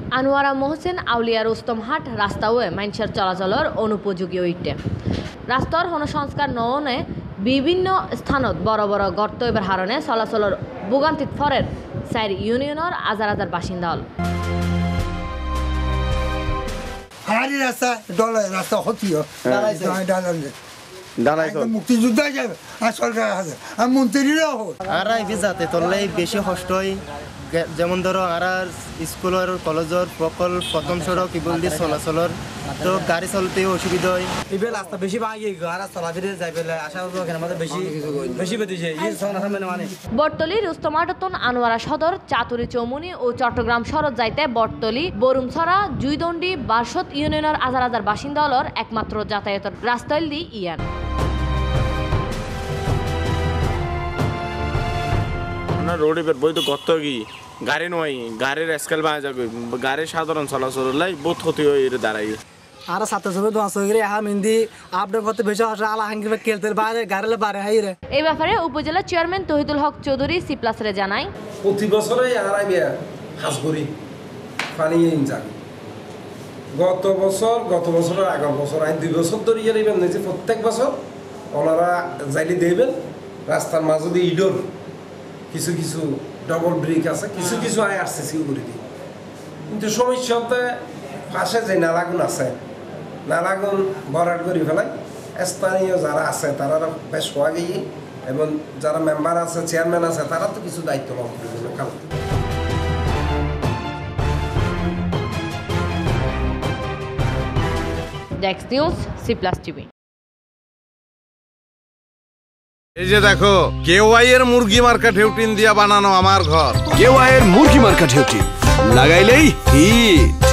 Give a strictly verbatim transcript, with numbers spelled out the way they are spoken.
আনোয়ারা মোহসেন আউলিয়া রুস্তমহাট রাস্তাওয়ে মানুষের চলাচলের অনুপযোগী হইতে রাস্তার সংস্কার ননে বিভিন্ন স্থানত বড় বড় গর্ত এবার হারণে চলাচলের ভোগান্তিত ফরের চার ইউনিয়নের হাজার হাজার বাসিন্দা হল রাস্তা রাস্তা হতিও মুক্তিযুদ্ধ যাবে আর সরকার আছে আর মন্ত্রীরাও হোক আর যাতে তোলাই বেশি কষ্ট হয় যেমন ধরো আর স্কুলের কলেজের প্রকল প্রথম সড়ক ইবল দিয়ে চলাচলের তো গাড়ি চলতে অসুবিধা হয় এবার রাস্তা বেশি ভাঙি আর চলাফিরে যাই পেলে আশা করবো আমাদের বেশি বেশি বেঁধেছে মানে বটতলী রুস্তমাটতন আনোয়ারা সদর চাতুরি চৌমুনি ও চট্টগ্রাম শরৎ যাইতে বটতলী বরুমছড়া জুইদণ্ডি বারসত ইউনিয়নের হাজার হাজার বাসিন্দা হলর একমাত্র যাতায়াতের রাস্তাইল দি ইয়ান রোড এবার বই তো কত কি গাড়ি নয় গাড়ির স্কেল বাজা যাবে গাড়ির সাধারণ চলাচল লাই বহুত ক্ষতি হয়ে দাঁড়াই আর ছাত্র ছাত্রী দোয়া সগরে হা মিন্দি আপডেট করতে বেশি আসলে আলা হাঙ্গি খেলতে বাইরে গাড়িলে বাইরে হাই রে এই ব্যাপারে উপজেলা chairman Tohidul Haque Chowdhury C plus রে জানায় প্রতি বছরই আড়াই বিয়া হাসগুড়ি পানি যাবে গত বছর গত বছরের আগের বছর আই দুই বছর ধরে ইয়ার ইবেন নিয়েছে প্রত্যেক বছর ওনারা যাইলে দেবেন রাস্তার মাঝে দিয়ে ইডোর কিছু কিছু ডবল ব্রিক আছে কিছু কিছু আয় আসছে সিউগুড়ি দিয়ে কিন্তু সমস্যা হতে পাশে যে নালাগুন আছে নালাগুন ভরাট করে ফেলায় স্থানীয় যারা আছে তারা বেশ হওয়া গিয়ে এবং যারা মেম্বার আছে চেয়ারম্যান আছে তারা তো কিছু দায়িত্ব পালন করবে কাল ডেক্স নিউজ সি প্লাস টিভি এই যে দেখো কেওয়াই এর মুরগি মার্কা ঢেউটিন দিয়া বানানো আমার ঘর কেওয়াই এর মুরগি মার্কা ঢেউটিন লাগাইলেই হিট।